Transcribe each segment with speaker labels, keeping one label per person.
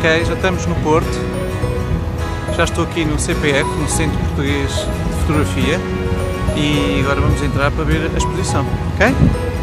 Speaker 1: Ok, já estamos no Porto. Já estou aqui no CPF, no Centro Português de Fotografia, e agora vamos entrar para ver a exposição, ok?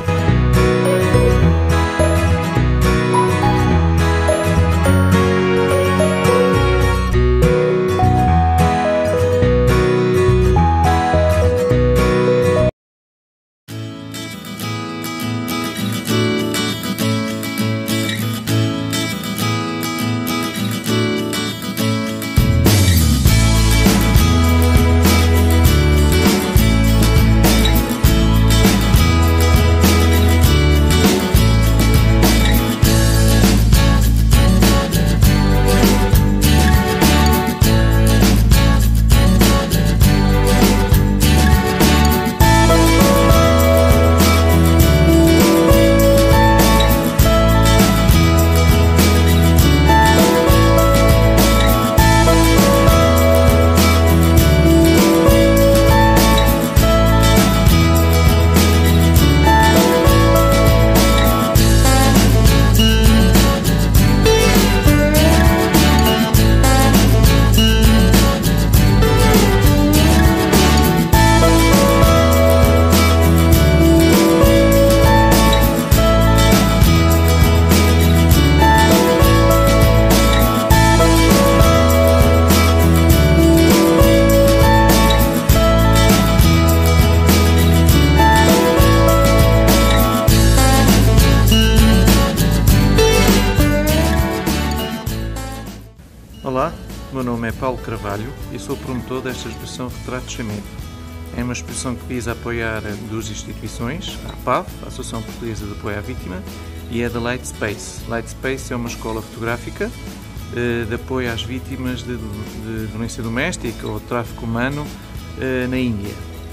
Speaker 1: Olá, meu nome é Paulo Carvalho e sou promotor desta exposição Retratos Sem Medo. É uma exposição que visa apoiar duas instituições, a APAV, a Associação Portuguesa de Apoio à Vítima, e a da Lightspace. Lightspace é uma escola fotográfica de apoio às vítimas de violência doméstica ou tráfico humano na Índia.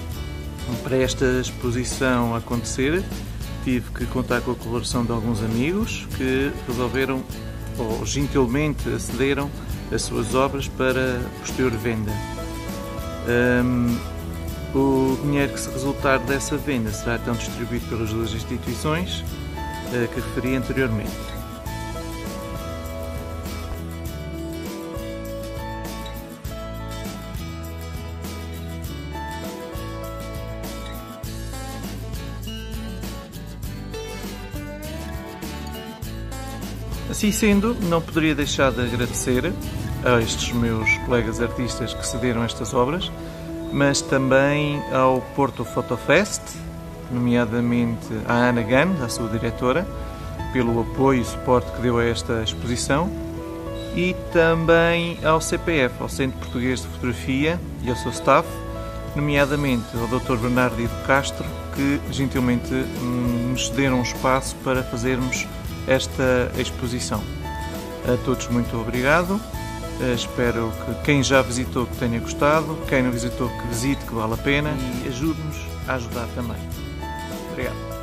Speaker 1: Para esta exposição acontecer, tive que contar com a colaboração de alguns amigos que resolveram, ou gentilmente acederam, as suas obras para posterior venda. O dinheiro que se resultar dessa venda será então distribuído pelas duas instituições que referi anteriormente. Assim sendo, não poderia deixar de agradecer a estes meus colegas artistas que cederam estas obras, mas também ao Porto Photo Fest, nomeadamente à Ana Gunn, a sua diretora, pelo apoio e suporte que deu a esta exposição, e também ao CPF, ao Centro Português de Fotografia, e ao seu staff, nomeadamente ao Dr. Bernardo de Castro, que gentilmente nos cederam um espaço para fazermos esta exposição. A todos muito obrigado, espero que quem já visitou que tenha gostado, quem não visitou que visite, que vale a pena, e ajude-nos a ajudar também. Obrigado.